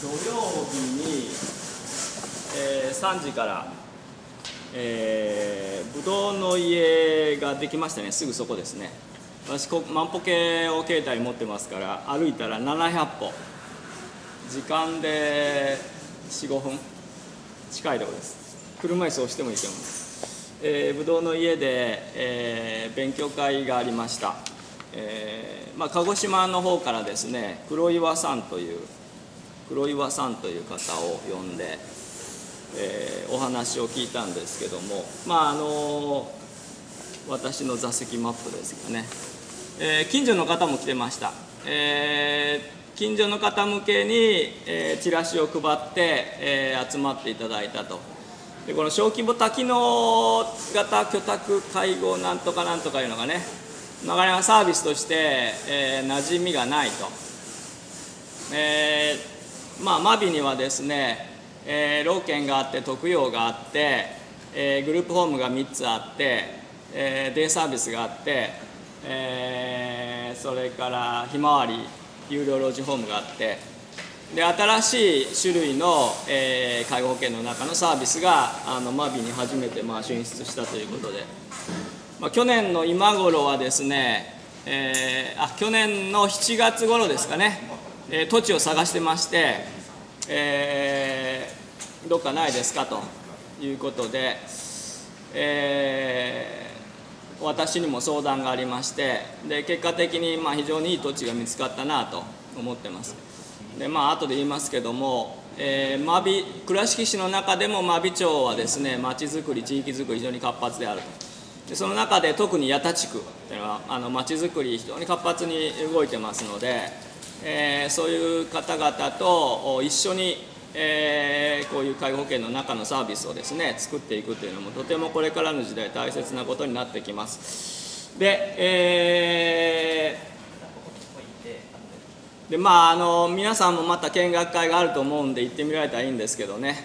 土曜日に、3時から、ぶどうの家ができましたね。すぐそこですね。私万歩計を携帯に持ってますから歩いたら700歩、時間で 4,5 分近いところです。車椅子をしてもいけます。ぶどうの家で、勉強会がありました。鹿児島の方からですね、黒岩さんという方を呼んで、お話を聞いたんですけども、私の座席マップですがね、近所の方も来てました。近所の方向けに、チラシを配って、集まっていただいたと。でこの小規模多機能型居宅介護なんとかなんとかいうのがね、なかなかサービスとして、馴染みがないと。真備にはですね、老健があって特養があって、グループホームが3つあって、デイサービスがあって、それからひまわり有料老人ホームがあって、で新しい種類の、介護保険の中のサービスが真備に初めて進出したということで、去年の今頃はですね、去年の7月頃ですかね、土地を探してまして、どっかないですかということで、私にも相談がありまして、で結果的に非常にいい土地が見つかったなと思ってます。で後で言いますけども、真備倉敷市の中でも真備町はですね、町づくり地域づくり非常に活発であると。でその中で特に八田地区というのは町づくり非常に活発に動いてますので、そういう方々と一緒に、こういう介護保険の中のサービスをですね作っていくというのもとてもこれからの時代大切なことになってきます。で、皆さんもまた見学会があると思うんで行ってみられたらいいんですけどね、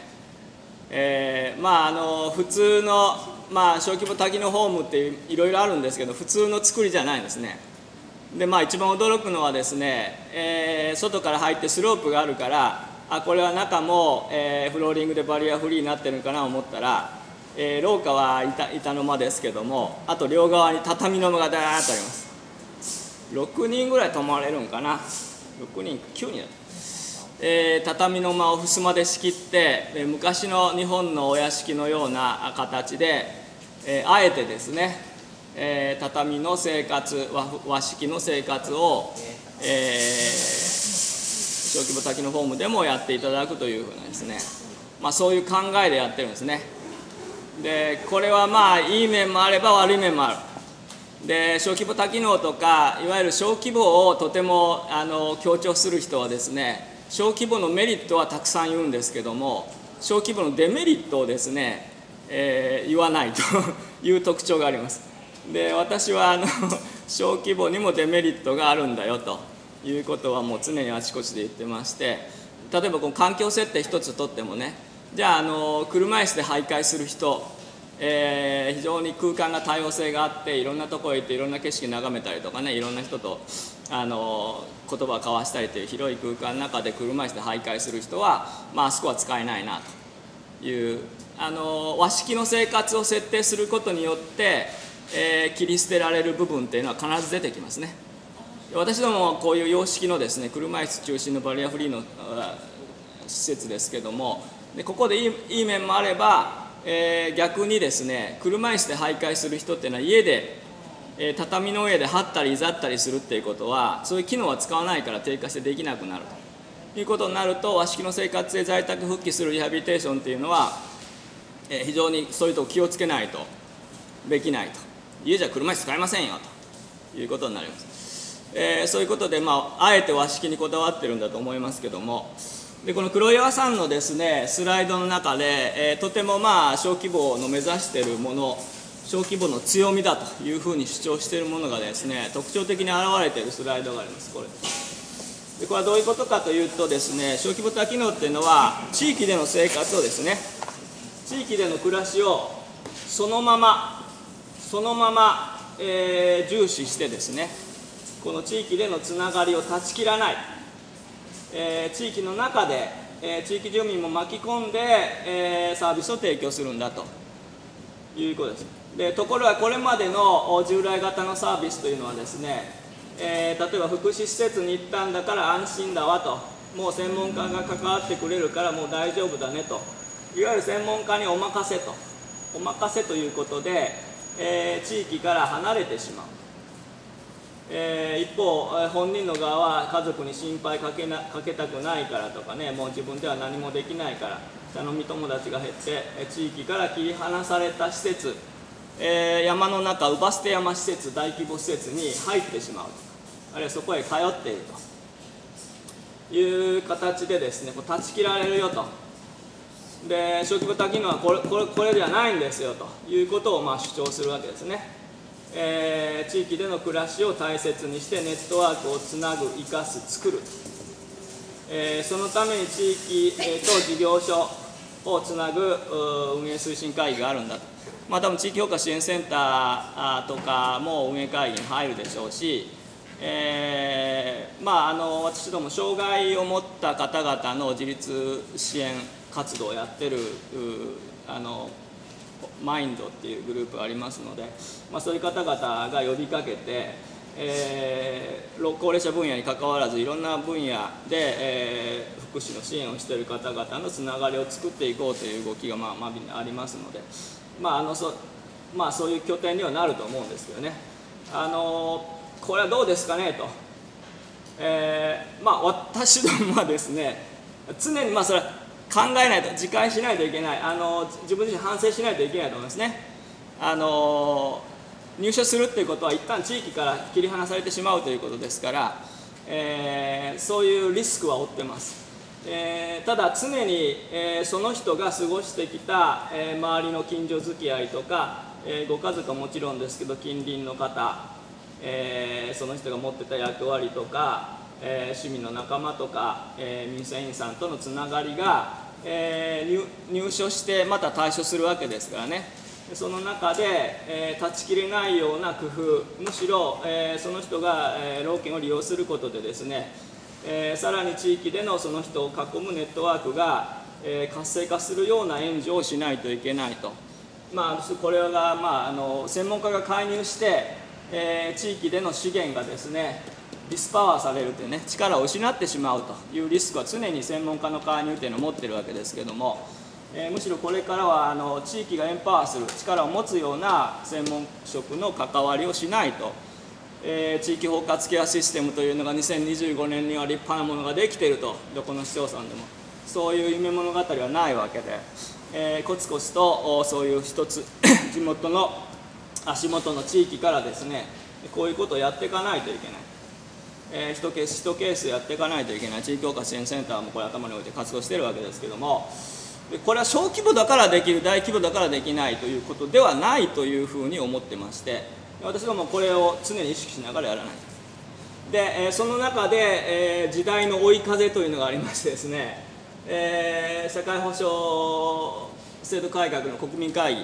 普通の、小規模多機能ホームっていろいろあるんですけど、普通の作りじゃないんですね。で一番驚くのはですね、外から入ってスロープがあるから、これは中も、フローリングでバリアフリーになってるのかなと思ったら、廊下は板の間ですけども、あと両側に畳の間がダーッとあります。6人ぐらい泊まれるんかな、6人9人だった。畳の間を襖で仕切って、昔の日本のお屋敷のような形で、あえてですね、畳の生活、和式の生活を、小規模多機能ホームでもやっていただくというふうなですね、そういう考えでやってるんですね。でこれはいい面もあれば悪い面もある。で小規模多機能とかいわゆる小規模をとても強調する人はですね、小規模のメリットはたくさん言うんですけども、小規模のデメリットをですね、言わないという特徴があります。で私は小規模にもデメリットがあるんだよということはもう常にあちこちで言ってまして、例えばこの環境設定一つとってもね、じゃあ車椅子で徘徊する人、非常に空間が多様性があっていろんなところへ行っていろんな景色眺めたりとかね、いろんな人と言葉を交わしたりという広い空間の中で車椅子で徘徊する人は、あそこは使えないなという和式の生活を設定することによって、切り捨てられる部分っていうのは必ず出てきますね。私どもこういう洋式のですね、車椅子中心のバリアフリーの施設ですけども、でここでいい面もあれば、逆にですね、車椅子で徘徊する人っていうのは家で、畳の上で張ったりいざったりするっていうことはそういう機能は使わないから低下してできなくなるということになると、和式の生活で在宅復帰するリハビリテーションっていうのは、非常にそういうとこ気をつけないとできないと。家じゃ車椅子使えませんよということになります。そういうことで、あえて和式にこだわってるんだと思いますけども、でこの黒岩さんのですねスライドの中で、とても小規模の目指しているもの、小規模の強みだというふうに主張しているものがですね特徴的に現れているスライドがあります。これはどういうことかというとですね、小規模多機能っていうのは地域での生活をですね、地域での暮らしをそのまま、重視してですね、この地域でのつながりを断ち切らない、地域の中で地域住民も巻き込んで、サービスを提供するんだということです。でところがこれまでの従来型のサービスというのはですね、例えば福祉施設に行ったんだから安心だわと、もう専門家が関わってくれるからもう大丈夫だねと、いわゆる専門家にお任せということで、地域から離れてしまう。一方本人の側は家族に心配かけたくないからとかね、もう自分では何もできないから頼み友達が減って地域から切り離された施設、山の中姥捨山施設、大規模施設に入ってしまう、あるいはそこへ通っているという形でですね、断ち切られるよと。で小規模多機能はこれではないんですよということを主張するわけですね。地域での暮らしを大切にしてネットワークをつなぐ、生かす、作る、そのために地域、と事業所をつなぐ運営推進会議があるんだと。多分地域評価支援センターとかも運営会議に入るでしょうし、私ども障害を持った方々の自立支援活動をやってるマインドっていうグループがありますので、そういう方々が呼びかけて、高齢者分野にかかわらずいろんな分野で、福祉の支援をしている方々のつながりを作っていこうという動きがありますので、そういう拠点にはなると思うんですけどね。これはどうですかねと、私どもはですね、常にそれは考えないと、自戒しないといけない、自分自身反省しないといけないと思いますね。入所するということは一旦地域から切り離されてしまうということですから、そういうリスクは負ってます。ただ常に、その人が過ごしてきた、周りの近所付き合いとか、ご家族はもちろんですけど近隣の方、その人が持ってた役割とか、趣味の仲間とか、民生委員さんとのつながりが、入所してまた退所するわけですからね。その中で、断ち切れないような工夫、むしろ、その人が、老犬を利用することでですね、さらに地域でのその人を囲むネットワークが、活性化するような援助をしないといけないと。これが、専門家が介入して、地域での資源がですねディスパワーされるというね、力を失ってしまうというリスクは常に専門家の介入というのを持っているわけですけれども、むしろこれからは地域がエンパワーする力を持つような専門職の関わりをしないと、地域包括ケアシステムというのが2025年には立派なものができていると、どこの市町村でもそういう夢物語はないわけで、コツコツとそういう一つ地元の足元の地域からですね、こういうことをやっていかないといけない、一ケースやっていかないといけない。地域包括支援センターもこれ頭に置いて活動しているわけですけども、これは小規模だからできる、大規模だからできないということではないというふうに思ってまして、私どもこれを常に意識しながらやらないと。で、その中で、時代の追い風というのがありましてですね、社会保障制度改革の国民会議、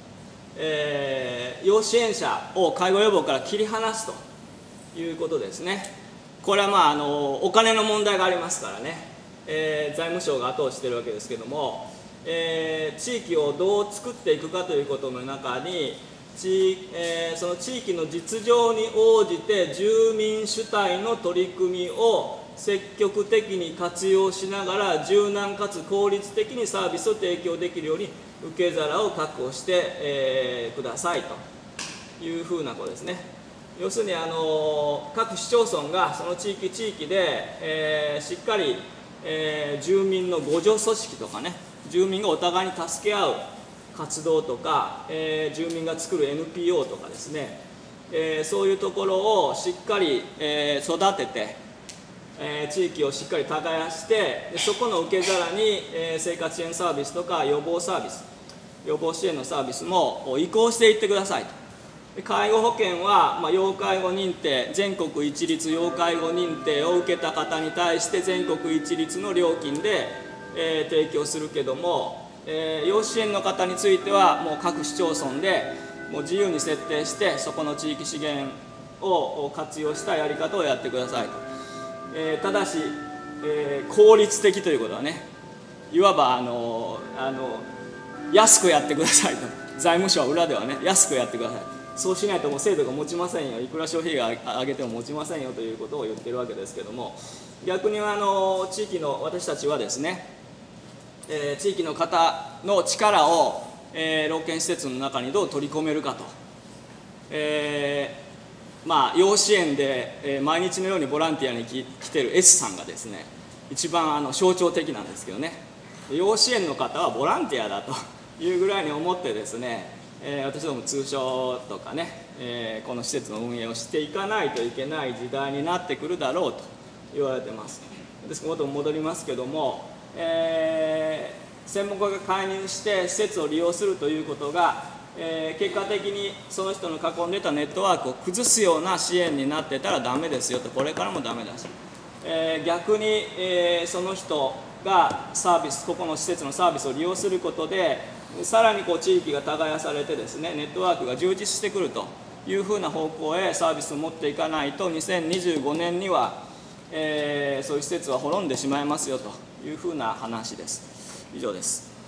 要支援者を介護予防から切り離すということですね。これはお金の問題がありますからね、財務省が後押ししているわけですけれども、地域をどう作っていくかということの中に、その地域の実情に応じて住民主体の取り組みを積極的に活用しながら柔軟かつ効率的にサービスを提供できるように受け皿を確保して、くださいというふうなことですね。要するに各市町村がその地域地域で、しっかり、住民の互助組織とかね、住民がお互いに助け合う活動とか、住民が作る NPO とかですね、そういうところをしっかり、育てて、地域をしっかり耕してそこの受け皿に、生活支援サービスとか予防サービス、予防支援のサービスも移行していってくださいと。介護保険は、要介護認定、全国一律要介護認定を受けた方に対して全国一律の料金で、提供するけども、要支援の方についてはもう各市町村でもう自由に設定してそこの地域資源を活用したやり方をやってくださいと。ただし、効率的ということはね、 いわば安くやってくださいと、財務省は裏ではね、安くやってください、そうしないともう制度が持ちませんよ、いくら消費が上げても持ちませんよということを言ってるわけですけども、逆に地域の私たちはですね、地域の方の力を、老健施設の中にどう取り込めるかと、養子園で、毎日のようにボランティアに来てる S さんがですね、一番象徴的なんですけどね、養子園の方はボランティアだというぐらいに思ってですね、私ども通所とかね、この施設の運営をしていかないといけない時代になってくるだろうと言われてます。ですから元に戻りますけども、専門家が介入して施設を利用するということが、結果的にその人の囲んでたネットワークを崩すような支援になってたらダメですよと、これからもダメだし、逆に、その人がサービス、ここの施設のサービスを利用することでさらに地域が耕されてですね、ネットワークが充実してくるというふうな方向へサービスを持っていかないと、2025年には、そういう施設は滅んでしまいますよというふうな話です。以上です。